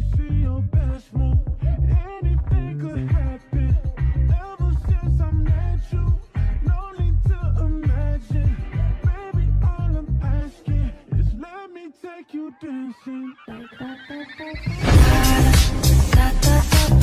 see your best move. Anything could happen. Ever since I met you, no need to imagine. Baby, all I'm asking is let me take you dancing.